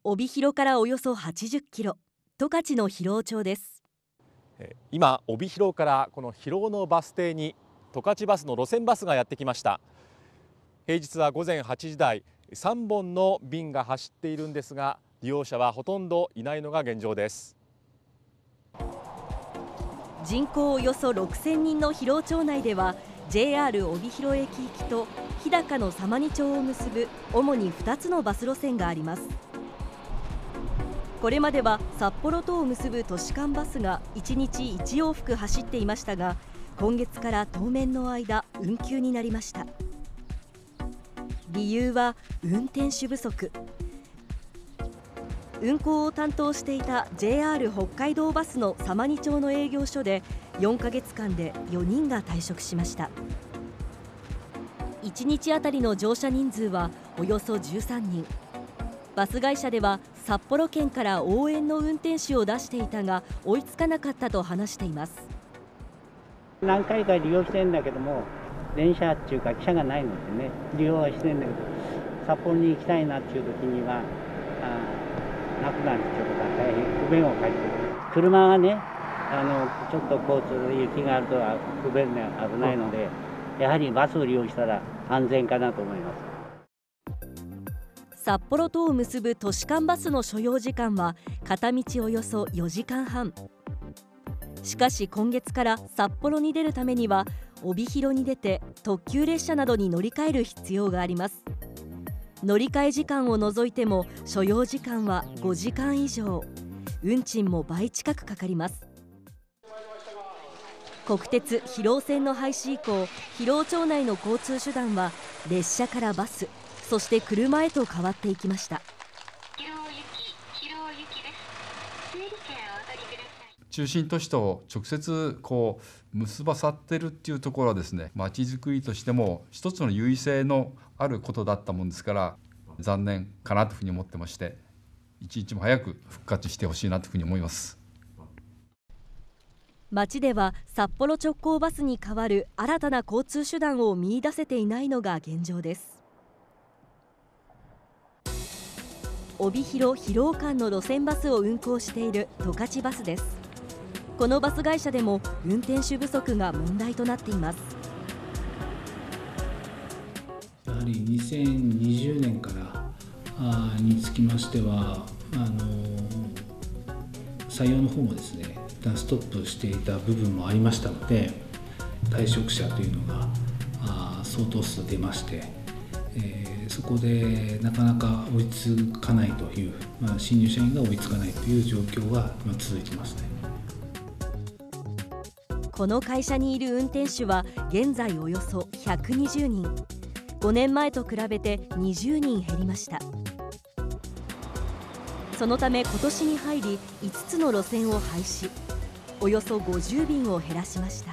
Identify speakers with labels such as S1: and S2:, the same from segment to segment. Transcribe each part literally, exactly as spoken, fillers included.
S1: 帯広からおよそはちじゅっキロ、十勝の広尾町です。
S2: 今、帯広からこの広尾のバス停に十勝バスの路線バスがやってきました。平日はごぜんはちじ台、さんぼんの便が走っているんですが、利用者はほとんどいないのが現状です。
S1: 人口およそろくせんにんの広尾町内では ジェイアール 帯広駅行きと日高の様似町を結ぶ主にふたつのバス路線があります。これまでは札幌とを結ぶ都市間バスがいちにちいち往復走っていましたが、今月から当面の間運休になりました。理由は運転手不足。運行を担当していた ジェイアール 北海道バスの様似町の営業所でよんかげつかんでよにんが退職しました。いちにちあたりの乗車人数はおよそじゅうさんにん。バス会社では札幌圏から応援の運転手を出していたが追いつかなかったと話しています。
S3: 何回か利用してるんだけども、電車っていうか汽車がないのでね、利用はしてるんだけど、札幌に行きたいなっていう時にはあなくなるっていうことは大変不便を感じてる。車がね、あのちょっと交通雪があると不便で危ないので、やはりバスを利用したら安全かなと思います。
S1: 札幌とを結ぶ都市間バスの所要時間は片道およそよじかんはん。しかし今月から札幌に出るためには帯広に出て特急列車などに乗り換える必要があります。乗り換え時間を除いても所要時間はごじかん以上、運賃も倍近くかかります。国鉄広尾線の廃止以降、広尾町内の交通手段は列車からバス、そして車へと変わっていきました。
S4: 中心都市と直接こう結ばさってるっていうところはですね、まちづくりとしても一つの優位性のあることだったもんですから残念かなというふうに思ってまして、一日も早く復活してほしいなというふうに思います。
S1: 町では札幌直行バスに代わる新たな交通手段を見出せていないのが現状です。帯広・広尾間の路線バスを運行している十勝バスです。このバス会社でも運転手不足が問題となっています。
S5: やはりにせんにじゅうねんからにつきましてはあの採用の方もですねストップしていた部分もありましたので、退職者というのが相当数出まして、えー、そこでなかなか追いつかないという、まあ、新入社員が追いつかないという状況が今続いてますね。
S1: この会社にいる運転手は現在およそひゃくにじゅうにん。ごねんまえと比べてにじゅうにん減りました。そのため今年に入りいつつの路線を廃止、およそごじゅうびんを減らしました。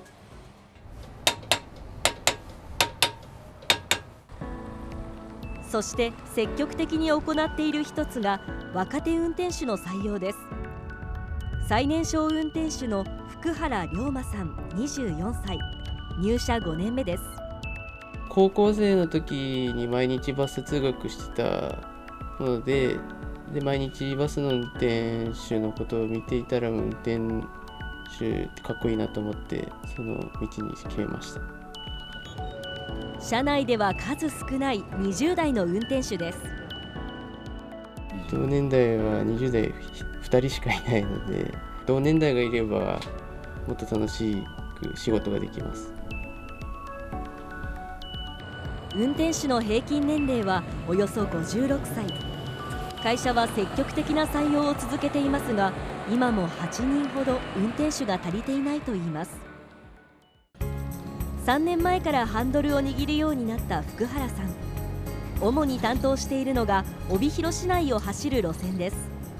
S1: そして積極的に行っている一つが若手運転手の採用です。最年少運転手の福原龍馬さんにじゅうよんさい、入社ごねんめです。
S6: 高校生の時に毎日バス通学してたので、で毎日バスの運転手のことを見ていたら運転手ってかっこいいなと思ってその道に決めました。
S1: 社内では数少ないにじゅう代の運転手です。
S6: 同年代はにじゅう代ふたりしかいないので、同年代がいればもっと楽しく仕事ができます。
S1: 運転手の平均年齢はおよそごじゅうろくさい。会社は積極的な採用を続けていますが、今もはちにんほど運転手が足りていないといいます。さんねんまえからハンドルを握るようになった福原さん。主に担当しているのが帯広市内を走る路線です。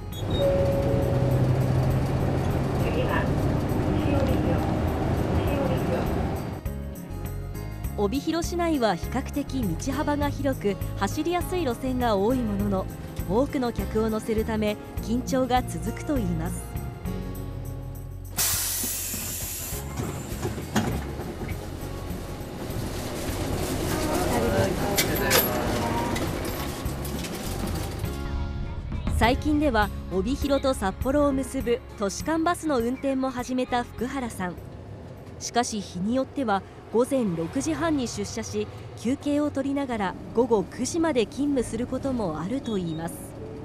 S1: 帯広市内は比較的道幅が広く走りやすい路線が多いものの、多くの客を乗せるため緊張が続くといいます。 最近では帯広と札幌を結ぶ都市間バスの運転も始めた福原さん。しかし日によっては午前ろくじはんに出社し、休憩を取りながら午後くじまで勤務することもあるといいます。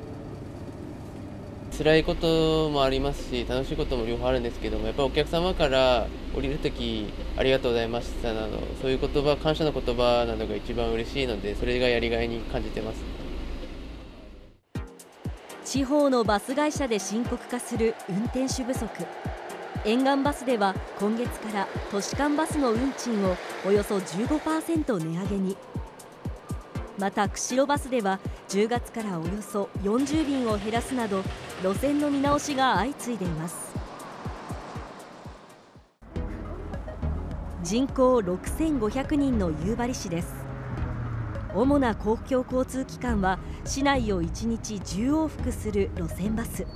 S6: 辛いこともありますし、楽しいことも両方あるんですけども、やっぱりお客様から降りるときありがとうございましたなど、そういう言葉、感謝の言葉などが一番嬉しいので、それがやりがいに感じてます。
S1: 地方のバス会社で深刻化する運転手不足。沿岸バスでは今月から都市間バスの運賃をおよそ じゅうごパーセント 値上げに。また釧路バスではじゅうがつからおよそよんじゅう便を減らすなど、路線の見直しが相次いでいます。人口ろくせんごひゃくにんの夕張市です。主な公共交通機関は市内をいちにちじゅう往復する路線バス。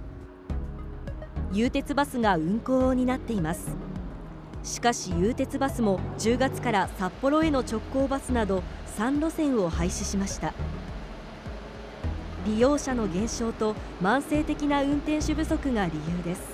S1: 有鉄バスが運行を担っています。しかし有鉄バスもじゅうがつから札幌への直行バスなどさん路線を廃止しました。利用者の減少と慢性的な運転手不足が理由です。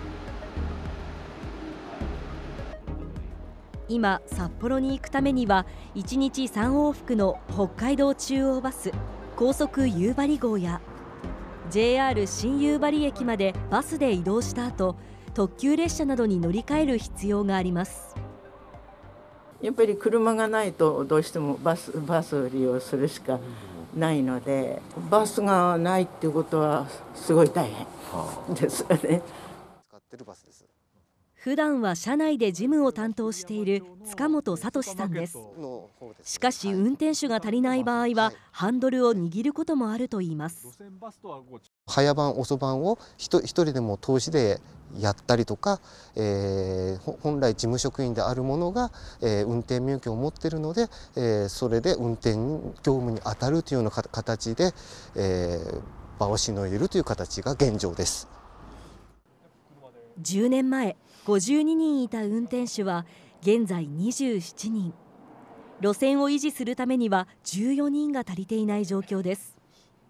S1: 今札幌に行くためにはいちにちさん往復の北海道中央バス、高速夕張号や ジェイアール 新夕張駅までバスで移動した後、特急列車などに乗り換える必要があります。
S7: やっぱり車がないとどうしてもバス、バスを利用するしかないので、バスがないっていうことはすごい大変ですよね。
S8: 使ってるバスです。
S1: 普段は社内で事務を担当している塚本聡さんです。しかし運転手が足りない場合はハンドルを握ることもあるといいます。
S8: 早番遅番を一人でも通しでやったりとか、えー、本来事務職員であるものが、えー、運転免許を持っているので、えー、それで運転業務に当たるというような形で、えー、場をしのいでいるという形が現状です。
S1: じゅうねんまえごじゅうににんいた運転手は現在にじゅうななにん。路線を維持するためにはじゅうよにんが足りていない状況です。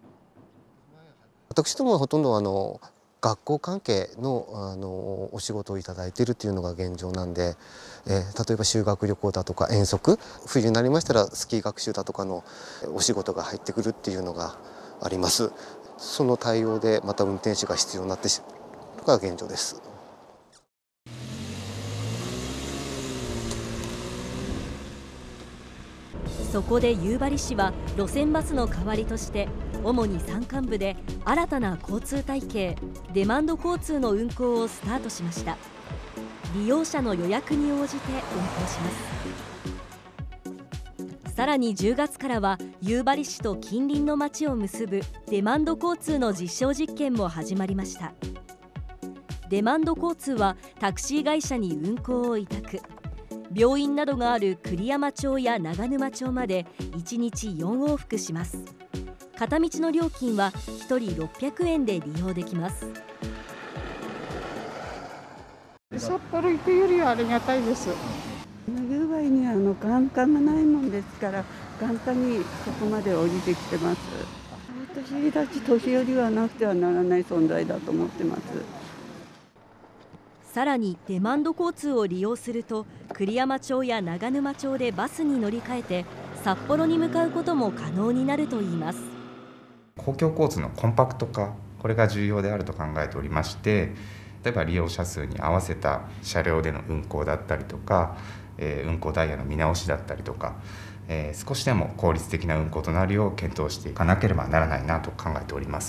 S8: 私どもはほとんどあの学校関係の、あのお仕事をいただいているというのが現状なんで、えー、例えば修学旅行だとか遠足、冬になりましたらスキー学習だとかのお仕事が入ってくるっていうのがあります。その対応でまた運転手が必要になってしまうのが現状です。
S1: そこで夕張市は路線バスの代わりとして主に山間部で新たな交通体系デマンド交通の運行をスタートしました。利用者の予約に応じて運行します。さらにじゅうがつからは夕張市と近隣の町を結ぶデマンド交通の実証実験も始まりました。デマンド交通はタクシー会社に運行を委託、病院などがある栗山町や長沼町までいちにちよん往復します。片道の料金はひとりろっぴゃくえんで利用できます。
S9: 札幌行くよりはありがたいです。夕張にはあの眼科がないもんですから、眼科にそこまで降りてきてます。私たち年寄りはなくてはならない存在だと思ってます。
S1: さらにデマンド交通を利用すると栗山町や長沼町でバスに乗り換えて札幌に向かうことも可能になるといいます。
S10: 公共交通のコンパクト化、これが重要であると考えておりまして、例えば利用者数に合わせた車両での運行だったりとか、えー、運行ダイヤの見直しだったりとか、えー、少しでも効率的な運行となるよう検討していかなければならないなと考えております。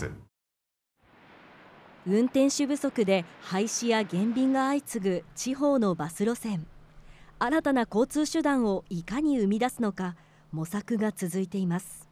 S1: 運転手不足で廃止や減便が相次ぐ地方のバス路線。新たな交通手段をいかに生み出すのか模索が続いています。